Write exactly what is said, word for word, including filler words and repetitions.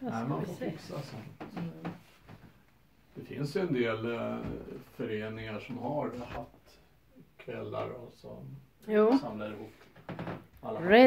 Nej, man får fixa sånt. Mm. Det finns ju en del eh, föreningar som har haft kvällar och som jo. samlar ihop alla.